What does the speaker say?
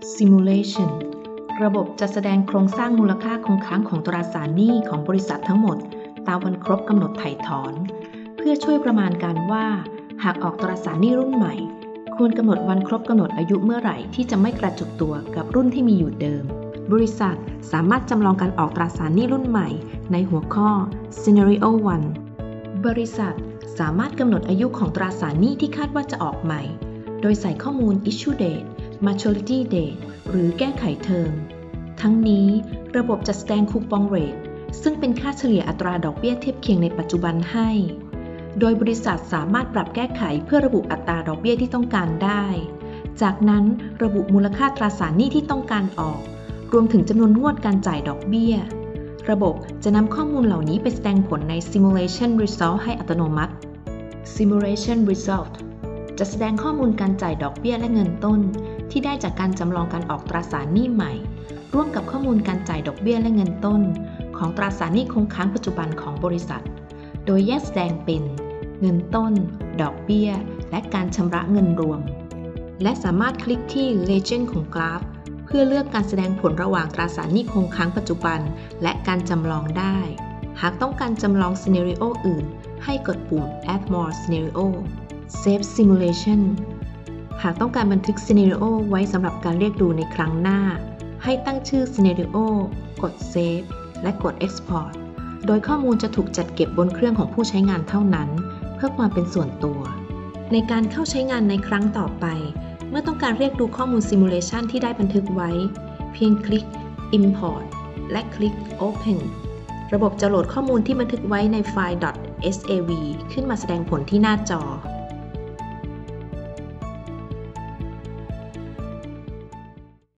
Simulation ระบบจะแสดงโครงสร้างมูลค่าคงค้างของตราสารหนี้ของบริษัททั้งหมดตามวันครบกำหนดไถ่ถอนเพื่อช่วยประมาณการว่าหากออกตราสารหนี้รุ่นใหม่ควรกำหนดวันครบกำหนดอายุเมื่อไหร่ที่จะไม่กระจุกตัวกับรุ่นที่มีอยู่เดิมบริษัทสามารถจำลองการออกตราสารหนี้รุ่นใหม่ในหัวข้อ Scenario 1 บริษัทสามารถกำหนดอายุของตราสารหนี้ที่คาดว่าจะออกใหม่โดยใส่ข้อมูล Issue Date Maturity Date หรือแก้ไขเทอมทั้งนี้ระบบจะแสดงคูปองเรทซึ่งเป็นค่าเฉลี่ยอัตราดอกเบี้ยเทียบเคียงในปัจจุบันให้โดยบริษัทสามารถปรับแก้ไขเพื่อระบุอัตราดอกเบี้ยที่ต้องการได้จากนั้นระบุมูลค่าตราสารหนี้ที่ต้องการออกรวมถึงจำนวนงวดการจ่ายดอกเบี้ยระบบจะนำข้อมูลเหล่านี้ไปแสดงผลใน Simulation Result ให้อัตโนมัติ Simulation Result จะแสดงข้อมูลการจ่ายดอกเบี้ยและเงินต้นที่ได้จากการจำลองการออกตราสารหนี้ใหม่ร่วมกับข้อมูลการจ่ายดอกเบี้ยและเงินต้นของตราสารหนี้คงค้างปัจจุบันของบริษัทโดยแยกแสดงเป็นเงินต้นดอกเบี้ยและการชำระเงินรวมและสามารถคลิกที่ Legend ของกราฟเพื่อเลือกการแสดงผลระหว่างตราสารหนี้คงค้างปัจจุบันและการจำลองได้หากต้องการจำลอง Scenario อื่นให้กดปุ่ม Add More Scenario Save Simulation หากต้องการบันทึก Scenario ไว้สำหรับการเรียกดูในครั้งหน้าให้ตั้งชื่อ Scenario กด Save และกด Export โดยข้อมูลจะถูกจัดเก็บบนเครื่องของผู้ใช้งานเท่านั้นเพื่อความเป็นส่วนตัวในการเข้าใช้งานในครั้งต่อไปเมื่อต้องการเรียกดูข้อมูล Simulation ที่ได้บันทึกไว้เพียงคลิก Import และคลิก Open ระบบจะโหลดข้อมูลที่บันทึกไว้ในไฟล์ .sav ขึ้นมาแสดงผลที่หน้าจอ